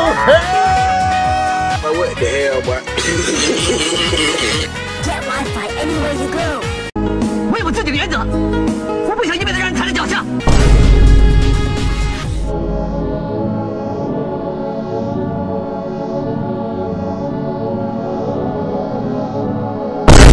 But what the hell, boy? Get Wi-Fi anywhere you go. 我有自己的原则，我不想因为他让人踩在脚下。